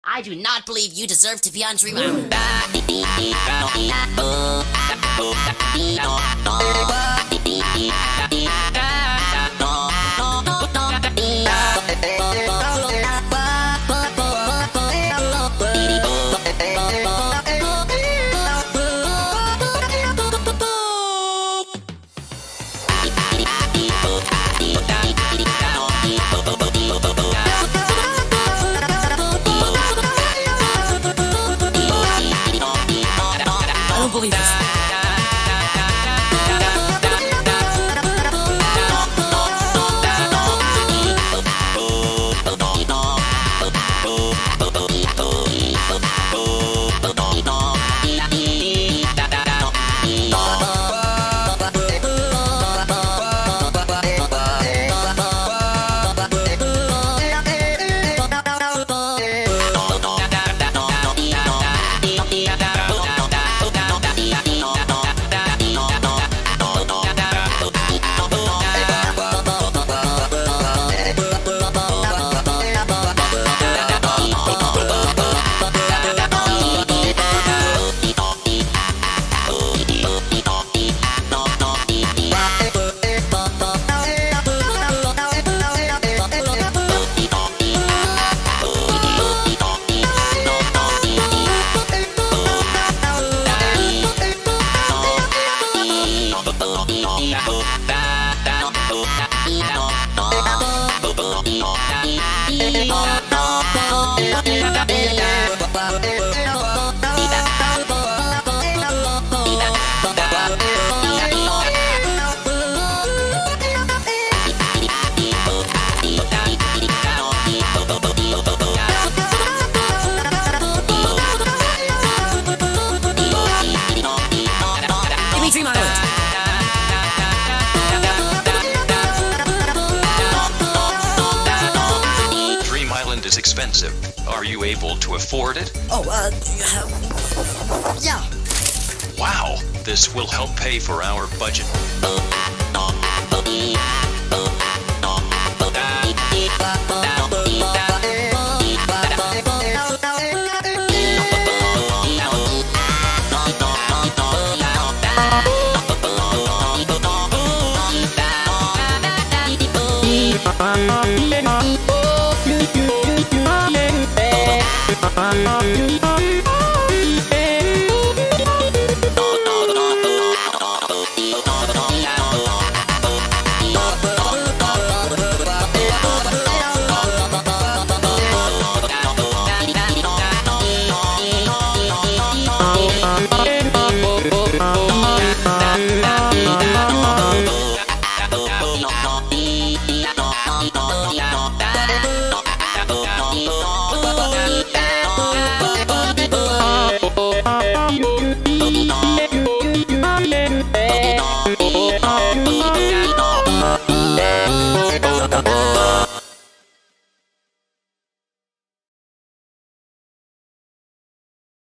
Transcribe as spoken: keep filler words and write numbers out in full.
I do not believe you deserve to be on Dream Island. I don't believe this. Give me Dream Island. Dream Island is expensive. Are you able to afford it? Oh, uh, yeah. Wow, this will help pay for our budget. I'm